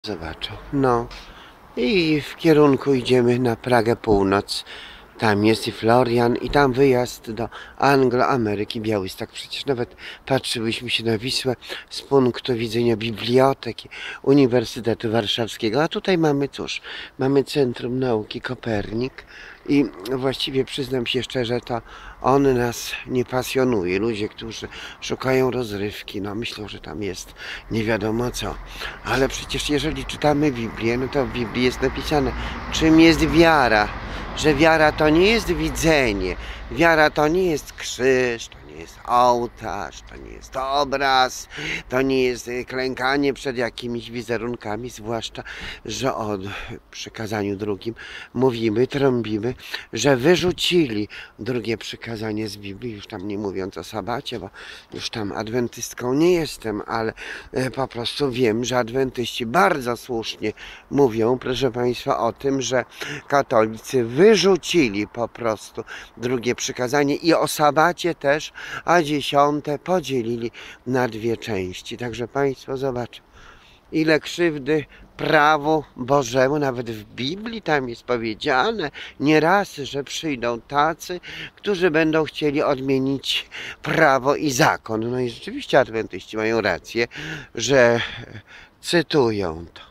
Zobaczą. No i w kierunku idziemy na Pragę Północ. Tam jest i Florian i tam wyjazd do Anglo-Ameryki, Białystok. Przecież nawet patrzyłyśmy się na Wisłę z punktu widzenia biblioteki Uniwersytetu Warszawskiego. A tutaj mamy, cóż, mamy Centrum Nauki Kopernik i właściwie przyznam się szczerze, to on nas nie pasjonuje. Ludzie, którzy szukają rozrywki, no myślą, że tam jest nie wiadomo co. Ale przecież jeżeli czytamy Biblię, no to w Biblii jest napisane, czym jest wiara. Że wiara to nie jest widzenie, wiara to nie jest krzyż, to nie jest ołtarz, to nie jest obraz, to nie jest klękanie przed jakimiś wizerunkami, zwłaszcza, że o przykazaniu drugim mówimy, trąbimy, że wyrzucili drugie przykazanie z Biblii, już tam nie mówiąc o sabacie, bo już tam adwentystką nie jestem, ale po prostu wiem, że adwentyści bardzo słusznie mówią, proszę Państwa, o tym, że katolicy wyrzucili po prostu drugie przykazanie i o sabacie też, a 10 podzielili na dwie części. Także Państwo zobaczą, ile krzywdy prawu Bożemu, nawet w Biblii tam jest powiedziane nieraz, że przyjdą tacy, którzy będą chcieli odmienić prawo i zakon. No i rzeczywiście adwentyści mają rację, że cytują to.